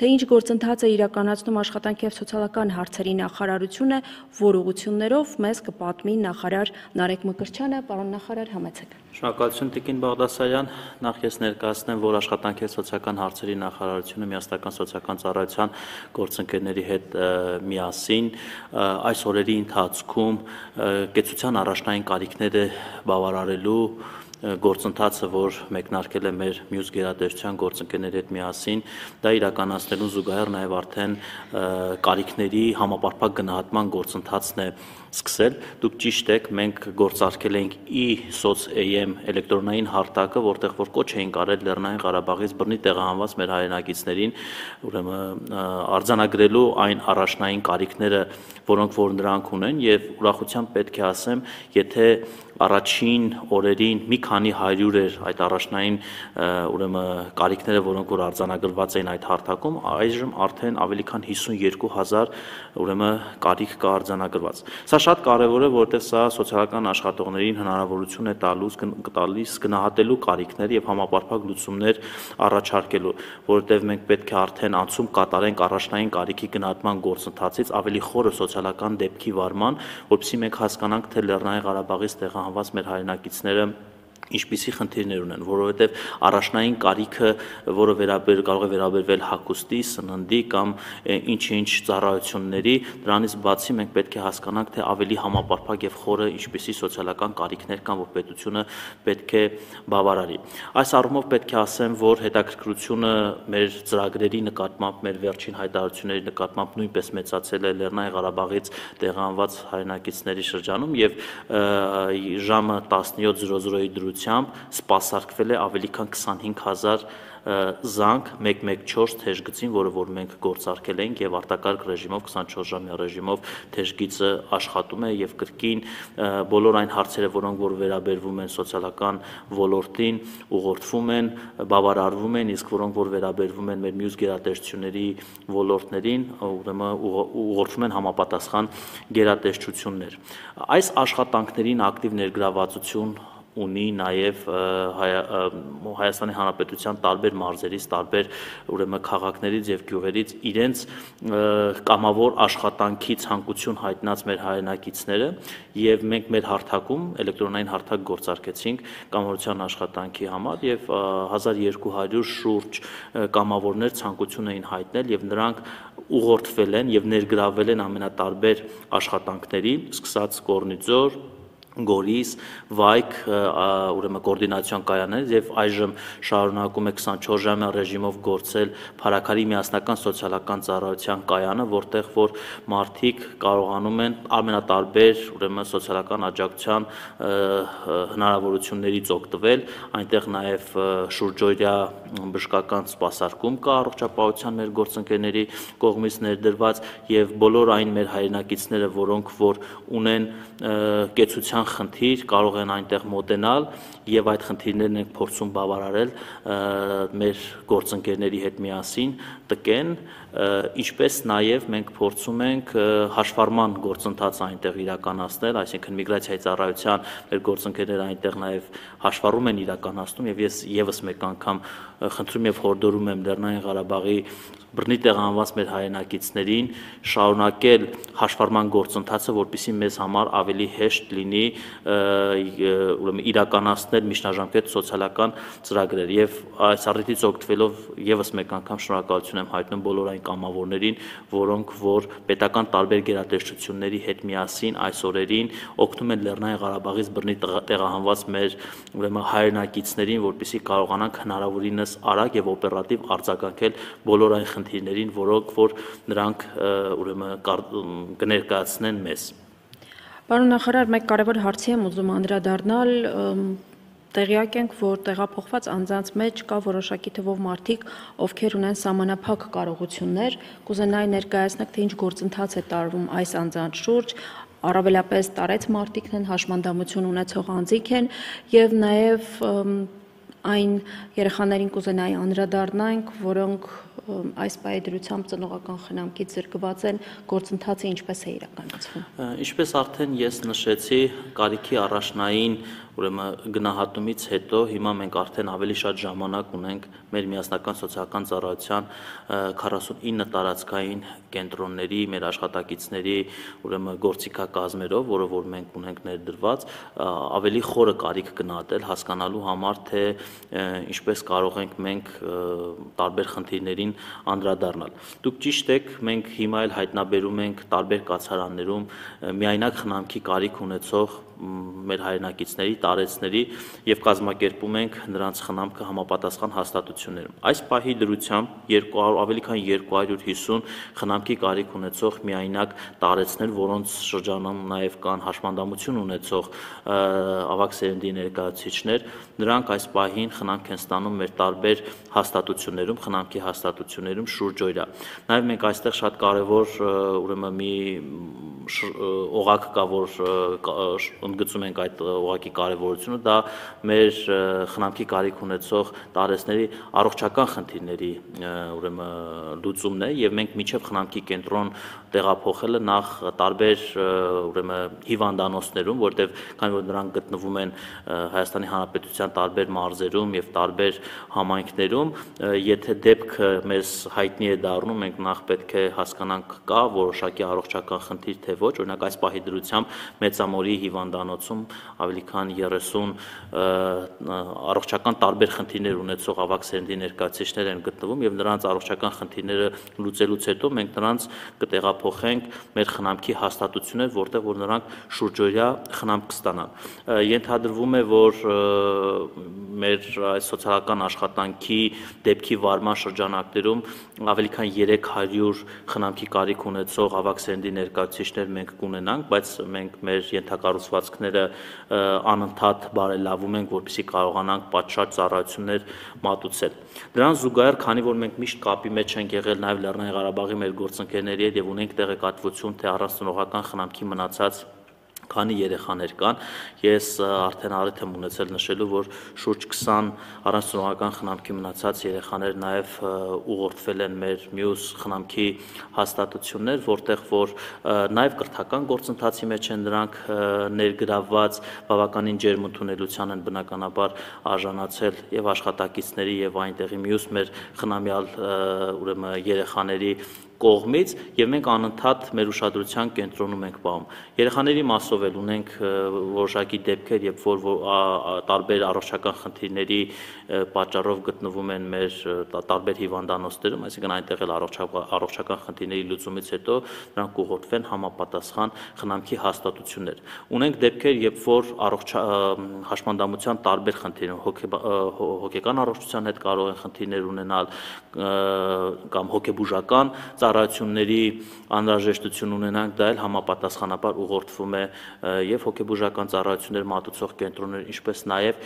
թե ինչ գործընթաց է իրականացնում աշխատանքի և սոցիալական հարցերի նախարարությունը, որ ուղղություններով մեզ կպատմի նախարար Նարեկ Մկրտչյանը։ Պարոն նախարար, համեցեք։ Շնորհակալություն Տիկին Բաղդասարյան, նախ ես ներկայացնեմ, որ աշխատանքի և սոցիալական հարցերի նախարարությունը միասնական սոցիալական ծառայության գործընկերների հետ միասին այս օրերի ընթացքում կեցության առաջնային կարիքները բավարարելու գործընթացը, որ մեկնարկել է մեր մյուս գերատեսչության գործընկերների հետ միասին, դա իրականացնելուն զուգահեռ նաև արդեն կարիքների համապարփակ գնահատման գործընթացն է սկսել։ Դուք ճիշտ եք, մենք գործարկել ենք e-soc.am էլեկտրոնային հարթակը, որտեղ որ կոչ էինք արել Լեռնային Ղարաբաղից բռնի տեղահանված մեր հայրենակիցներին, ուրեմն արձանագրելու այն առաջնային կարիքները, որոնք որ նրանք ունեն, եւ ուրախությամբ պետք է ասեմ, եթե առաջին օրերին մի քանի հարյուր էր այդ առաջնային ուրեմն կարիքները, որոնք որ արձանագրված էին այդ հարթակում, այժմ արդեն ավելի քան 52,000 ուրեմն կարիք կա արձանագրված։ Սա շատ կարևոր է, որովհետև սա սոցիալական աշխատողներին հնարավորություն է տալիս գնահատելու կարիքներ եւ համապարփակ լուծումներ առաջարկելու, որովհետև մենք պետք է արդեն անցում կատարենք առաջնային կարիքի գնահատման գործընթացից ավելի խորը սոցիալական դեպքի վարման, որպեսզի մենք հասկանանք, թե Լեռնային Ղարաբաղից տեղահանված մեր հայրենակիցները ինչպիսի խնդիրներ ունեն, որովհետև առաջնային կարիքը, որը կարող է վերաբերվել հագուստի, սննդի կամ ինչ-ինչ ծառայությունների, դրանից բացի մենք պետք է հասկանանք, թե ավելի համապարփակ եւ խորը ինչպիսի սոցիալական կարիքներ կան, որ պետությունը պետք է բավարարի։ Այս առումով պետք է ասեմ, որ հետաքրքրությունը մեր ծրագրերի նկատմամբ, մեր վերջին հայտարարությունների նկատմամբ նույնպես մեծացել է Լեռնային Ղարաբաղից տեղահանված հայրենակիցների շրջանում եւ ժամը 17:00-ի դրությամբ սպասարկվել է ավելի քան 25,000 զանգ 114 թեժգծին, որը որ մենք գործարկել ենք եւ արտակարգ ռեժիմով 24-ժամյա ռեժիմով թեժգիծը աշխատում է եւ կրկին բոլոր այն հարցերը, որոնք որ վերաբերվում են սոցիալական ոլորտին, ուղղորդվում են, բավարարվում են, իսկ որոնք որ վերաբերվում են մեր մյուս գերատեսչությունների ոլորտներին, ուրեմն ուղղորդվում են համապատասխան գերատեսչություններ։ Այս աշխատանքներին ակտիվ ներգրավվածություն ունի նաև Հայաստանի Հանրապետության տարբեր մարզերից, տարբեր ուրեմն քաղաքներից եւ գյուղերից իրենց կամավոր աշխատանքի ցանկություն հայտնած մեր հայրենակիցները եւ մենք մեր հարթակում էլեկտրոնային հարթակ գործարկեցինք կամավորության աշխատանքի համար եւ 1200 շուրջ կամավորներ ցանկություն էին հայտնել եւ նրանք ուղղորդվել են եւ ներգրավել են ամենատարբեր աշխատանքների, սկսած Կորնիձոր, Գորիս, Վայք, ուրեմն կոորդինացիոն կայաններից եւ այժմ շարունակում է 24-ժամյա ռեժիմով գործել Փարաքարի միասնական սոցիալական ծառայության կայանը, որտեղ որ մարդիկ կարողանում են ամենատարբեր ուրեմն սոցիալական աջակցության հնարավորություններից օգտվել, այնտեղ նաեւ շուրջօրյա բժշկական սպասարկում կա առողջապահության մեր գործընկերների կողմից ներդրված եւ բոլոր այն մեր հայրենակիցները, որոնք որ ունեն կեցության խնդիր, կարող են այնտեղ մոտենալ եւ այդ խնդիրներն ենք փորձում բավարարել մեր գործընկերների հետ միասին, տկեն, ինչպես նաեւ մենք փորձում ենք հաշվառման գործընթաց այնտեղ իրականացնել, այսինքն միգրացիայի ծառայության մեր գործընկերները այնտեղ նաեւ հաշվառում են իրականացնում եւ ես եւս մեկ անգամ խնդրում եւ հորդորում եմ Լեռնային Ղարաբաղի բռնի տեղահանված մեր հայրենակիցներին շարունակել հաշվառման գործընթացը, որպեսզի մեզ համար ավելի հեշտ լինի ուրեմն իրականացնել միջնաժամկետ սոցիալական ծրագրեր եւ այս առիթից օգտվելով եւս մեկ անգամ շնորհակալություն եմ հայտնում բոլոր այն կամավորներին, որոնք որ պետական տարբեր գերատեսչությունների հետ միասին այս օրերին օգնում են Լեռնային Ղարաբաղից բռնի տեղահանված մեր ուրեմն հայրենակիցներին, որպեսզի կարողանանք հնարավորինս արագ եւ օպերատիվ արձագանքել բոլոր այն խնդիրներին, որոնք որ նրանք ուրեմն կներկայացնեն մեզ։ Պարոն նախարար, մեկ կարևոր հարցի եմ ուզում անդրադառնալ, տեղյակ ենք, որ տեղափոխված անձանց մեջ կա որոշակի թվով մարդիկ, ովքեր ունեն սահմանափակ կարողություններ, կուզենայի ներկայացնեք, թե ինչ գործընթաց է տարվում այս անձանց շուրջ, առավելապես տարեց մարդիկն են, հաշմանդամություն ունեցող անձիկ են եւ նաեւ այն երեխաներին կուզենայի անդրադառնանք, որոնք այս պայդրությամբ ծնողական խնամքից զրկված են, գործընթացը ինչպես է իրականացվում։ Ինչպես արդեն ես նշեցի, կարիքի առաջնային գնահատումից հետո հիմա մենք արդեն ավելի շատ ժամանակ ունենք մեր միասնական սոցիալական ծառայության 49 տարածքային կենտրոնների, մեր աշխատակիցների գործիքակազմերով, որը որ մենք ունենք ներդրված, ավելի խորը կարիք գնահատել, հասկանալու համար, թե ինչպես կարող ենք մենք տարբեր խնդիրներին անդրադառնալ։ Դուք ճիշտ եք, մենք հիմա էլ հայտնաբերում ենք տարբեր կացարաններում միայնակ խնամքի կարիք ունեցող մեր հայրենակիցների, տարեցների եւ կազմակերպում ենք նրանց խնամքը համապատասխան հաստատություններում։ Այս պահի դրությամբ ավելի քան 250 խնամքի կարիք ունեցող միայնակ տարեցներ, որոնց շրջանում նաեւ կան հաշմանդամություն ունեցող ավագ սերնդի ներկայացուցիչներ, նրանք այս պահին խնամք են ստանում մեր տարբեր հաստատություններում, խնամքի հաստատություններում շուրջօրյա։ Նաեւ մենք այստեղ շատ կարեւոր մի օղակ կա, որ ընդգծում ենք այդ օղակի կարևորությունը, դա մեր խնամքի կարիք ունեցող տարեցների առողջական խնդիրների լուծումն է եւ մենք միջև խնամքի կենտրոն տեղափոխելը նախ տարբեր հիվանդանոցներում, որտեղ քանի որ նրանք գտնվում են Հայաստանի Հանրապետության տարբեր մարզերում եւ տարբեր համայնքներում, եթե դեպքը մեզ հայտնի է դառնում, մենք նախ պետք է հասկանանք կա որոշակի առողջական խնդիր թե ոչ, օրինակ այս պահի դրությամբ Մեծամորի հիվանդանոցում ավելի քան 30 առողջական տարբեր խնդիրներ ունեցող ավագ սերնդի ներկայացուցիչներ են գտնվում եւ նրանց առողջական խնդիրները լուծելուց հետո մենք նրանց կտեղափոխենք մեր խնամքի հաստատություններ, որտեղ որ նրանք շուրջօրյա խնամք կստանան։ Ենթադրվում է, որ մեր այս սոցիալական աշխատանքի դեպքի վարման շրջանակներում ավելի քան 300 խնամքի կարիք ունեցող ավագ սերնդի ներկայացուցիչներ մենք կունենանք, բայց մենք մեր ենթակառուցվածքները անընդհատ բարելավում ենք, որպեսզի կարողանանք պատշաճ ծառայություններ մատուցել։ Դրան զուգահեռ, քանի որ մենք միշտ կապի մեջ ենք եղել նաև Լեռնային Ղարաբաղի մեր գործընկերների հետ եւ ունենք տեղեկատվություն, թե առանց ծնողական խնամքի մնացած քանի երեխաներ կան, ես արդեն առիթ եմ ունեցել նշելու, որ շուրջ 20 առանց ծնողական խնամքի մնացած երեխաներ նաև ուղղորդվել են մեր մյուս խնամքի հաստատություններ, որտեղ որ նաև կրթական գործընթացի մեջ են դրանք ներգրավված, բավականին ջերմ ընդունելության են բնականաբար արժանացել եւ աշխատակիցների եւ այնտեղի մյուս մեր խնամյալ երեխաների կողմից եւ մենք անընդհատ մեր ուշադրության կենտրոնում ենք պահում։ Երեխաների մասով էլ ունենք որոշակի դեպքեր, երբ որ տարբեր առողջական խնդիրների պատճառով գտնվում են մեր տարբեր հիվանդանոցներում, այսինքն այնտեղ էլ առողջական խնդիրների լուծումից հետո նրանք ուղղորդվեն համապատասխան խնամքի հաստատություններ։ Ունենք դեպքեր, երբ որ հաշմանդամության տարբեր խնդիրներ, հոգեկան առողջության հետ կարող են խնդիրներ ունենալ կամ հոգեբուժական ծառայությունների անհրաժեշտություն ունենանք, դա էլ համապատասխանաբար ուղղորդվում է եւ հոգեբուժական ծառայություններ մատուցող կենտրոններ, ինչպես նաեւ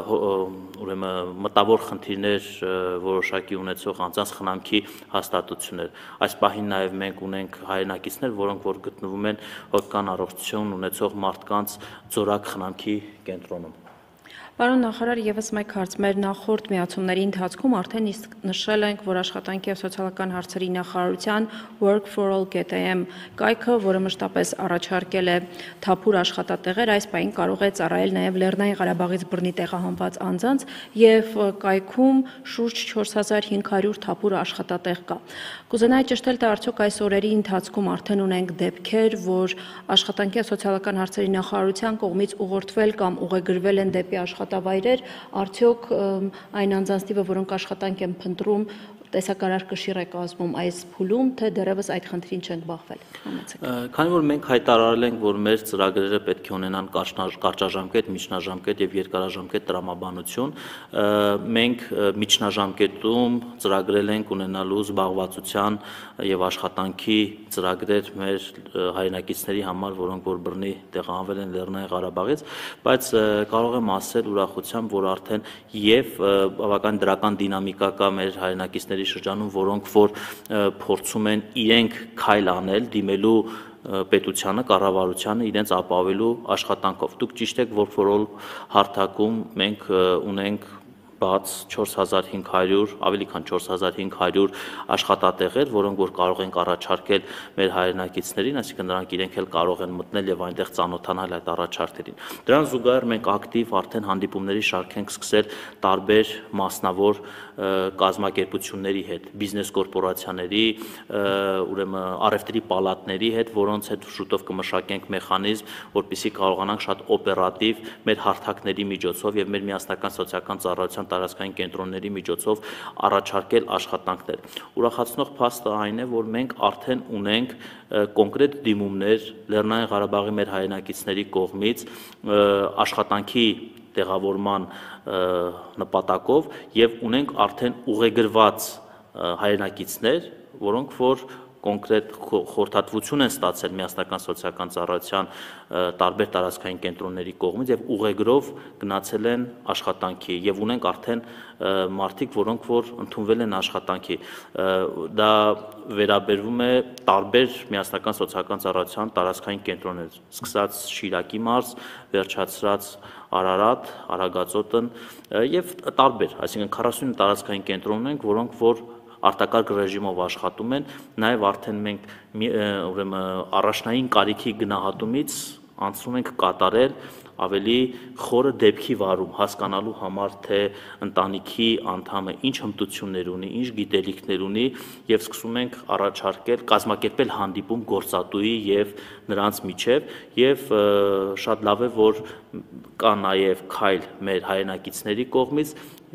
մտավոր խնդիրներ որոշակի ունեցող անձանց խնամքի հաստատություններ։ Այս պահին նաեւ մենք ունենք հայրենակիցներ, որոնք որ գտնվում են հոգեկան առողջություն ունեցող մարդկանց ձորակ խնամքի կենտրոնում։ Պարոն նախարար, եւս մեկ հարց, մեր նախորդ միացումների ընթացքում արդեն իսկ նշել ենք, որ աշխատանքի եւ սոցիալական հարցերի նախարարության Work for All GTM կայքը, որը մշտապես առաջարկել է թափուր աշխատատեղեր, այս պահին կարող է ծառայել նաեւ Լեռնային Ղարաբաղից բռնի տեղահանված անձանց եւ կայքում շուրջ 4500 թափուր աշխատատեղ կա։ Կուզենայի ճշտել, թե արդյոք այս օրերի ընթացքում արդեն ունենք դեպքեր, որ աշխատանքի եւ սոցիալական հարցերի նախարարության կողմից ուղղորդվել կամ ուղեգրվել են դեպի աշխատավայրեր, արդյոք այն անձանց թիվը, որոնք աշխատանք են փնտրում, տեսակարար կշիռ է կազմում այս փուլում, թե դեռևս այդ խնդրին չենք բախվել։ Քանի որ մենք հայտարարել ենք, որ մեր ծրագրերը պետք է ունենան կարճաժամկետ, միջնաժամկետ եւ երկարաժամկետ տրամաբանություն, մենք միջնաժամկետում ծրագրել ենք ունենալու զբաղվածության եւ աշխատանքի ծրագրեր մեր հայրենակիցների համար, որոնք որ բռնի տեղահանվել են Լեռնային Ղարաբաղից, բայց կարող եմ ասել ուրախությամբ, որ արդեն եւ բավական դրական դինամիկա կա մեր հայրենակիցների շրջանում, որոնք որ փորձում են իրենք քայլ անել, դիմելու պետությանը, կառավարությանը իրենց ապահովելու աշխատանքով։ Դուք ճիշտ եք, որ for all հարթակում մենք ունենք բաց 4500, ավելի քան 4500 աշխատատեղեր, որոնք որ կարող ենք առաջարկել մեր հայրենակիցներին, այսինքն նրանք իրենք էլ կարող են մտնել եւ այնտեղ ծանոթանալ այդ առաջարկներին։ Դրան զուգահեռ մենք ակտիվ արդեն հանդիպումների շարք ենք սկսել տարբեր մասնավոր կազմակերպությունների հետ, բիզնես կորպորացիաների, ուրեմն առևտրի պալատների հետ, որոնց հետ շուտով կմշակենք մեխանիզմ, որպեսզի կարողանանք շատ օպերատիվ մեր հարթակների միջոցով եւ մեր միասնական սոցիալական ծառայության տարածքային կենտրոնների միջոցով առաջարկել աշխատանքներ։ Ուրախացնող փաստը այն է, որ մենք արդեն ունենք կոնկրետ դիմումներ Լեռնային Ղարաբաղի մեր հայրենակիցների կողմից աշխատանքի տեղավորման նպատակով եւ ունենք արդեն ուղեգրված հայրենակիցներ, որոնք որ կոնկրետ խորհրդատվություն են ստացել միասնական սոցիալական ծառայության տարբեր տարածքային կենտրոնների կողմից եւ ուղեգրով գնացել են աշխատանքի եւ ունենք արդեն մարդիկ, որոնք որ ընդունվել են աշխատանքի։ Դա վերաբերվում է տարբեր միասնական սոցիալական ծառայության տարածքային կենտրոններ, սկսած Շիրակի մարզ, վերջացրած Արարատ, Արագածոտն եւ տարբեր, այսինքն 40 տարածքային կենտրոններ ենք, որոնք որ արտակարգ ռեժիմով աշխատում են, նաև արդեն մենք ուրեմն առաջնային կարիքի գնահատումից անցնում ենք կատարել ավելի խորը դեպքի վարում, հասկանալու համար, թե ընտանիքի անդամը ինչ հմտություններ ունի, ինչ գիտելիքներ ունի եւ սկսում ենք առաջարկել, կազմակերպել հանդիպում գործատուի եւ նրանց միջև եւ շատ լավ է, որ կա նաեւ քայլ մեր հայրենակիցների կողմից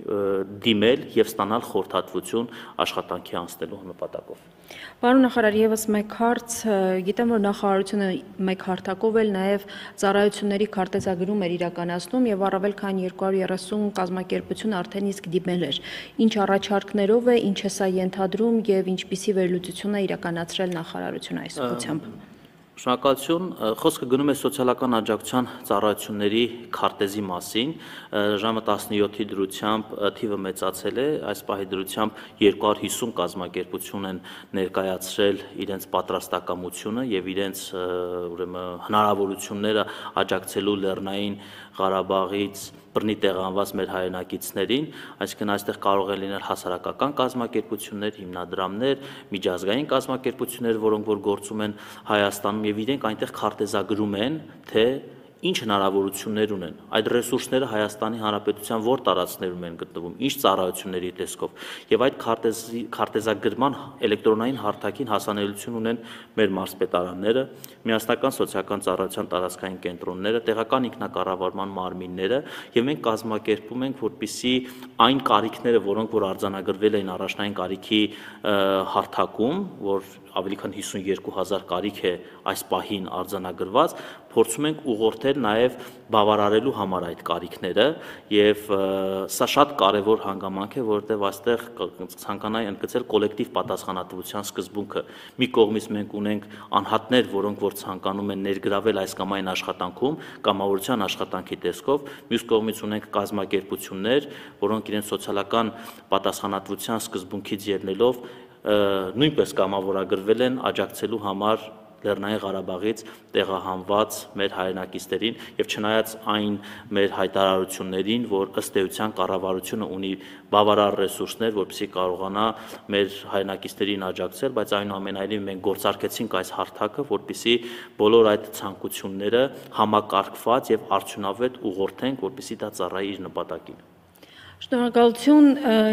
դիմել եւ ստանալ խորհրդատվություն աշխատանքի անցնելու նպատակով։ Պարոն նախարար, եւս մեկ հարց, գիտեմ, որ նախարարությունը մեկ հարթակով էլ նաեւ ծառայությունների քարտեզագրում էր իրականացնում եւ առավել քան 230 կազմակերպություն արդեն իսկ դիմել էր։ Ինչ առաջարկներով է, ինչ է սա ենթադրում եւ ինչպիսի վերլուծություն է իրականացրել նախարարությունը այս ուղղությամբ։ Շնորհակալություն, խոսքը գնում է սոցիալական աջակցության ծառայությունների քարտեզի մասին, ժամը 17-ի դրությամբ թիվը մեծացել է, այս պահի դրությամբ 250 կազմակերպություն են ներկայացրել իրենց պատրաստակամությունը եւ իրենց ուրեմն հնարավորությունները աջակցելու Լեռնային Ղարաբաղից բռնի տեղանված մեր հայրենակիցներին, այսինքն այստեղ կարող են լինել հասարակական կազմակերպություններ, հիմնադրամներ, միջազգային կազմակերպություններ, որոնք որ գործում են Հայաստանում եւ իրենք այնտեղ քարտեզագրում են, թե ինչ հնարավորություններ ունեն, այդ ռեսուրսները Հայաստանի Հանրապետության որ տարածքներում են գտնվում, ինչ ծառայությունների տեսքով եւ այդ քարտեզագրման էլեկտրոնային հարթակին հասանելիություն ունեն մեր մարզպետարանները, միասնական սոցիալական ծառայության տարածքային կենտրոնները, տեղական ինքնակառավարման մարմինները եւ մենք կազմակերպում ենք, որպեսզի այն կարիքները, որոնք որ արձանագրվել էին առաջնային կարիքի հարթակում, որ ավելի քան 52000 կարիք է այս պահին արձանագրված, փորձում ենք ուղղորդել նաև բավարարելու համար այդ կարիքները եւ սա շատ կարեւոր հանգամանք է, որովհետեւ այստեղ ցանկանայի ընդգծել կոլեկտիվ պատասխանատվության սկզբունքը։ Մի կողմից մենք ունենք անհատներ, որոնք որ ցանկանում են ներգրավել այս կամ այն աշխատանքում, կամավորության աշխատանքի տեսքով, մյուս կողմից ունենք կազմակերպություններ, որոնք իրենց սոցիալական պատասխանատվության սկզբունքից ելնելով նույնպես կամավորագրվել են աջակցելու համար Լեռնային Ղարաբաղից տեղահանված մեր հայրենակիցներին եւ չնայած այն մեր հայտարարություններին, որ ըստ էության կառավարությունը ունի բավարար ռեսուրսներ, որպեսզի կարողանա մեր հայրենակիցներին աջակցել, բայց այնուամենայնիվ մենք գործարկեցինք այս հարթակը, որպեսզի բոլոր այդ ցանկությունները համակարգված եւ արդյունավետ ուղղորդենք, որպեսզի դա ծառայի իր նպատակին։ Շնորհակալություն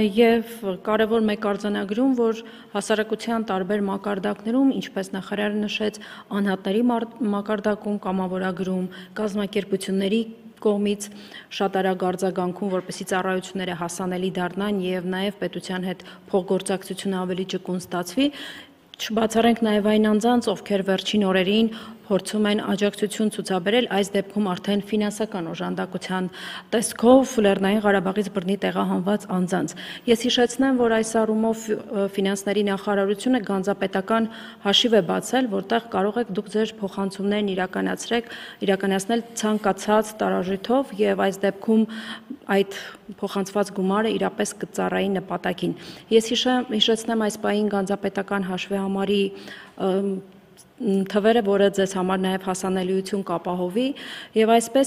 եւ կարևոր մեկ արձանագրում, որ հասարակության տարբեր մակարդակներում, ինչպես նախարարը նշեց, անհատների մակարդակում, կամավորագրում, կազմակերպությունների կողմից շատ արագ արձագանքում, որպեսզի ծառայությունները հասանելի դառնան եւ նաեւ պետության հետ փոխգործակցությունը ավելի ճկուն ստացվի, չբացառենք նաեւ այն անձանց, ովքեր վերջին օրերին փորձում են աջակցություն ցուցաբերել, այս դեպքում արդեն ֆինանսական օժանդակության տեսքով Լեռնային Ղարաբաղից բռնի տեղահանված անձանց։ Ես հիշեցնեմ, որ այս առումով ֆինանսների նախարարությունը գանձապետական հաշիվ է բացել, որտեղ կարող եք դուք ձեր փոխանցումներն իրականացնել ցանկացած տարաժույթով եւ այս դեպքում այդ փոխանցված գումարը իրապես կծառայի նպատակին։ Ես հիշեցնեմ այս պահին գանձապետական հաշվի համարի թվերը, որը ձեզ համար նաև հասանելիություն կապահովի, եւ այսպես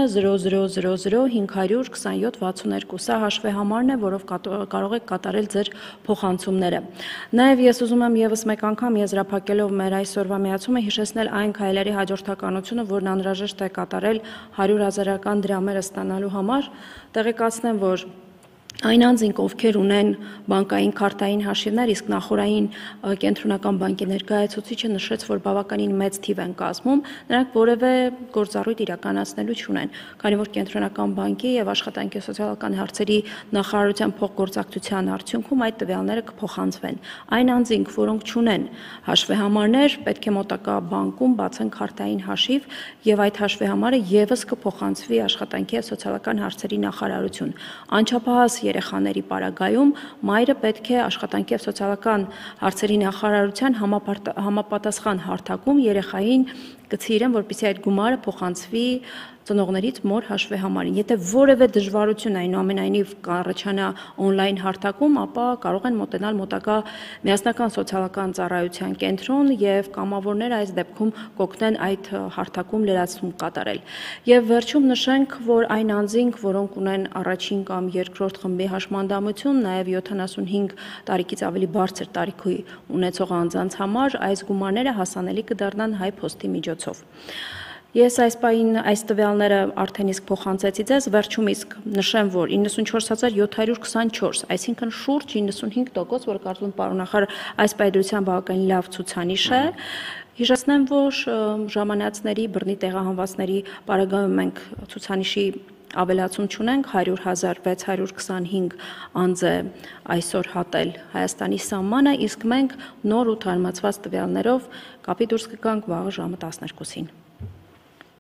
900052762, սա հաշվեհամարն է, որով կարող եք կատարել ձեր փոխանցումները։ Նաև ես ուզում եմ եւս մեկ անգամ եզրափակելով մեր այսօրվա միացումը հիշեցնել այն քայլերի հաջորդականությունը, որն անհրաժեշտ է կատարել 100,000-ական դրամերը ստանալու համար, տեղեկացնեմ, որ այն անձինք, ովքեր ունեն բանկային քարտային հաշիվներ, իսկ նախորդային կենտրոնական բանկի ներկայացուցիչը նշեց, որ բավականին մեծ թիվ են կազմում, նրանք որևէ գործառույթ իրականացնելու չունեն, քանի որ կենտրոնական բանկի եւ աշխատանքի սոցիալական հարցերի նախարարության փոխգործակցության արդյունքում այդ տվյալները կփոխանցվեն։ Այն անձինք, որոնք չունեն հաշվեհամարներ, պետք է մոտակա բանկում բացեն քարտային հաշիվ եւ այդ հաշվեհամարը եւս կփոխանցվի աշխատանքի եւ սոցիալական հարցերի նախարարություն։ Անչափահաս երեխաների պարագայում մայրը պետք է աշխատանքի եւ սոցիալական հարցերի նախարարության համապատասխան հարթակում երեխային կցիրեն, որպեսզի այդ գումարը փոխանցվի ծնողներից մոր հաշվեհամարին։ Եթե որևէ դժվարություն այնուամենայնիվ կառաջանա օնլայն հարթակում, ապա կարող են մոտենալ մոտակա միասնական սոցիալական ծառայության կենտրոն եւ կամավորները այս դեպքում կօգնեն այդ հարթակում լրացում կատարել։ Եվ վերջում նշենք, որ այն անձինք, որոնք ունեն առաջին կամ երկրորդ խմբի հաշմանդամություն, նաեւ 75 տարեկից ավելի բարձր տարիքի ունեցող անձանց համար այս գումարները հասանելի կդառնան հայ փոստի միջոցով։ Ես այս պահին այս տվյալները արդեն իսկ փոխանցեցի ձեզ, վերջում իսկ նշեմ, որ 94724, այսինքն շուրջ 95%, որ կարծում եմ պարոն նախարար այս պայծրության բավականին լավ ցուցանիշ է։ Հիշեցնեմ, որ ժամանածների բռնի տեղահանվածների պարագայում մենք ցուցանիշի ավելացում չունենք, 100,625 անձ է այսօր հատել Հայաստանի սահմանը, իսկ մենք նոր ու թարմացված տվյալներով կապի դուրս կգանք վաղը ժամը 12-ին։